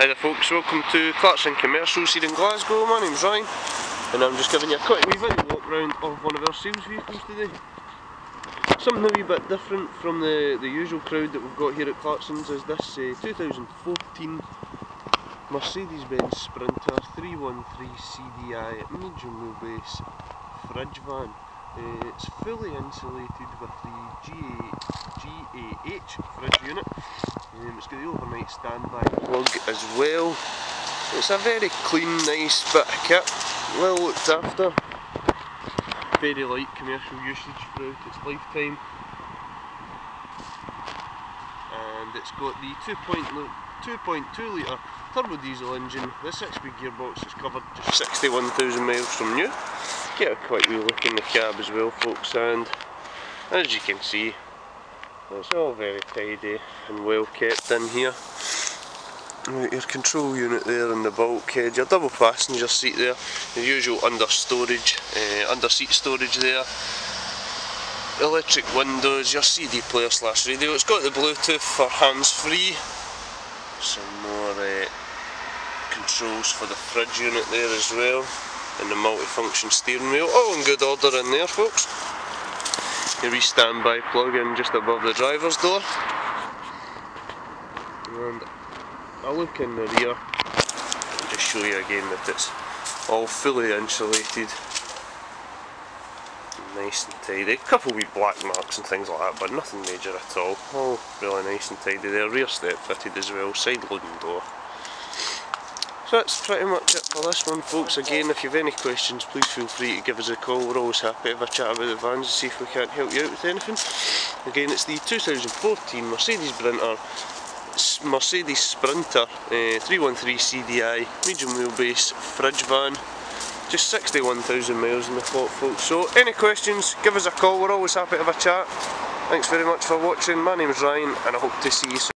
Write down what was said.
Hi there folks, welcome to Clarkson Commercials here in Glasgow. My name's Ryan and I'm just giving you a quick wee video walk round of one of our sales vehicles today. Something a wee bit different from the usual crowd that we've got here at Clarkson's is this 2014 Mercedes-Benz Sprinter 313 CDI medium wheelbase fridge van. It's fully insulated with the GAH fridge unit. It's got the overnight standby plug as well. It's a very clean, nice bit of kit, well looked after. Very light commercial usage throughout its lifetime. And it's got the 2.2 litre turbo diesel engine. The 6-speed gearbox is covered just 61,000 miles from new. Get a quick wee look in the cab as well folks, and as you can see it's all very tidy and well kept in here. Your control unit there in the bulkhead, your double passenger seat there, the usual under seat storage there, electric windows, your CD player / radio. It's got the Bluetooth for hands-free, some more controls for the fridge unit there as well, and the multi-function steering wheel, all in good order in there folks. Your wee standby plug in just above the driver's door, and a look in the rear. I'll just show you again that it's all fully insulated, nice and tidy. A couple wee black marks and things like that, but nothing major at all. All really nice and tidy there. Rear step fitted as well, side loading door. So that's pretty much it for this one folks. Again, if you have any questions, please feel free to give us a call. We're always happy to have a chat about the vans and see if we can't help you out with anything. Again, it's the 2014 Mercedes Sprinter 313 CDI medium wheelbase fridge van. Just 61,000 miles in the clock folks. So any questions, give us a call. We're always happy to have a chat. Thanks very much for watching. My name is Ryan and I hope to see you soon.